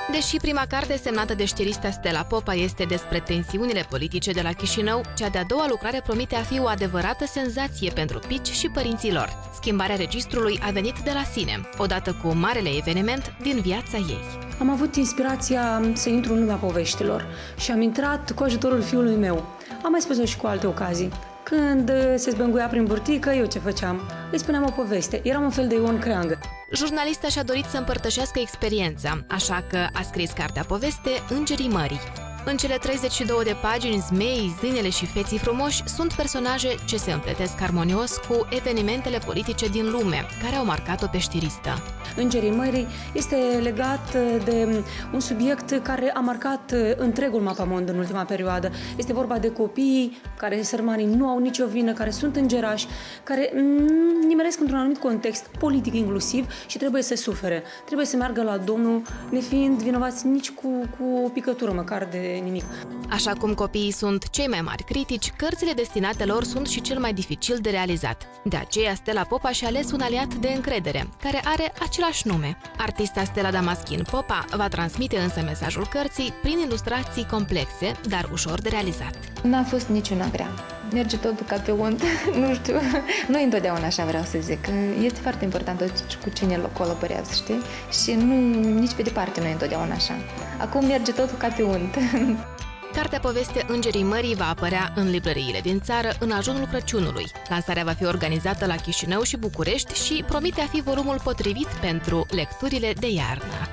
Deși prima carte semnată de stilista Stella Popa este despre tensiunile politice de la Chișinău, cea de-a doua lucrare promite a fi o adevărată senzație pentru pici și părinții lor. Schimbarea registrului a venit de la sine, odată cu marele eveniment din viața ei. Am avut inspirația să intru în lumea poveștilor și am intrat cu ajutorul fiului meu. Am mai spus-o și cu alte ocazii. Când se zbânguia prin burtică, eu ce făceam? Îi spuneam o poveste. Eram un fel de Ion Creangă. Jurnalista și-a dorit să împărtășească experiența, așa că a scris cartea poveste Îngerii Mării. În cele 32 de pagini, zmeii, zânele și feții frumoși sunt personaje ce se împletesc armonios cu evenimentele politice din lume, care au marcat-o pe știristă. Îngerii Mării este legat de un subiect care a marcat întregul mapamond în ultima perioadă. Este vorba de copiii care, sărmanii, nu au nicio vină, care sunt îngerași, care nimeresc într-un anumit context politic inclusiv și trebuie să sufere. Trebuie să meargă la Domnul, nefiind vinovați nici cu o picătură măcar de nimic. Așa cum copiii sunt cei mai mari critici, cărțile destinate lor sunt și cel mai dificil de realizat. De aceea, Stella Popa și-a ales un aliat de încredere, care are același nume. Artista Stella Damaschin Popa va transmite însă mesajul cărții prin ilustrații complexe, dar ușor de realizat. N-a fost niciuna grea. Merge totul ca pe unt, nu știu. Nu întotdeauna așa vreau să zic. Este foarte important cu cine colaborează, știi? Și nici pe departe nu e întotdeauna așa. Acum merge totul ca pe unt. Cartea poveste Îngerii Mării va apărea în librăriile din țară în ajunul Crăciunului. Lansarea va fi organizată la Chișinău și București și promite a fi volumul potrivit pentru lecturile de iarnă.